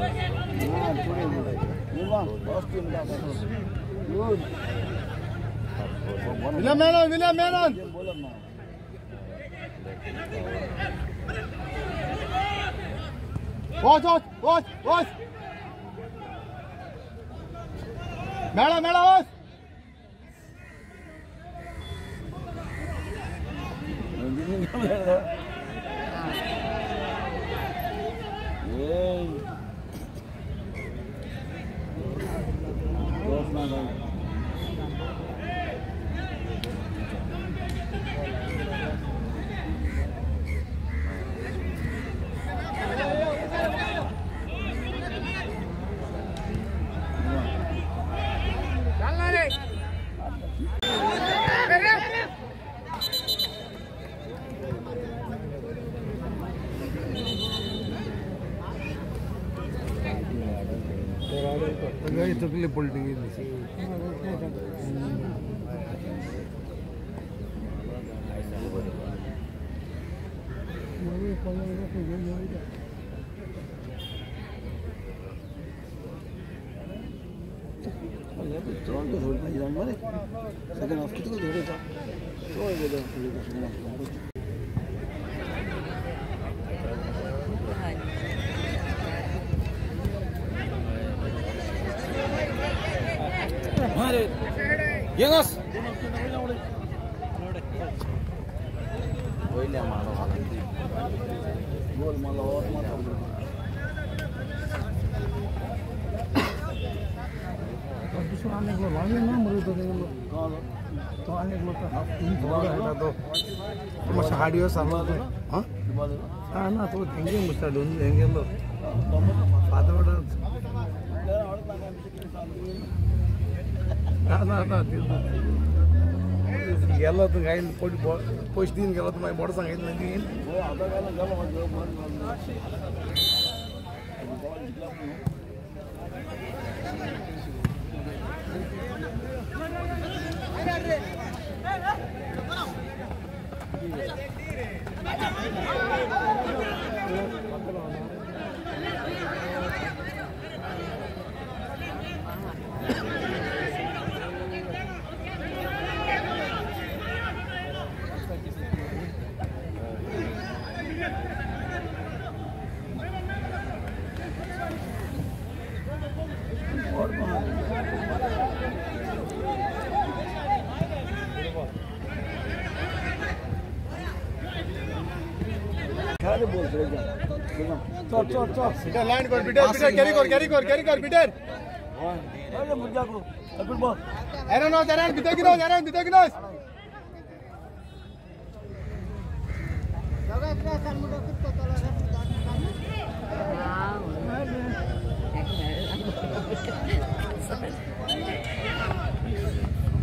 William Menon. Watch. Mela, watch. Totally bolting in this. Yunus. Masih hadir sama tu, hah? Nah, tu tinggi mesti dulu tinggi lo. Pada pada. Nah, gelo tu gain push din gelo tu mai board sang gain nanti. चल बेटा land कर बेटा carry कर बेटा अरे मुझे को अबे बॉल एरन बीते की नोस जगह इतना सनमुड़ कुत्ता तला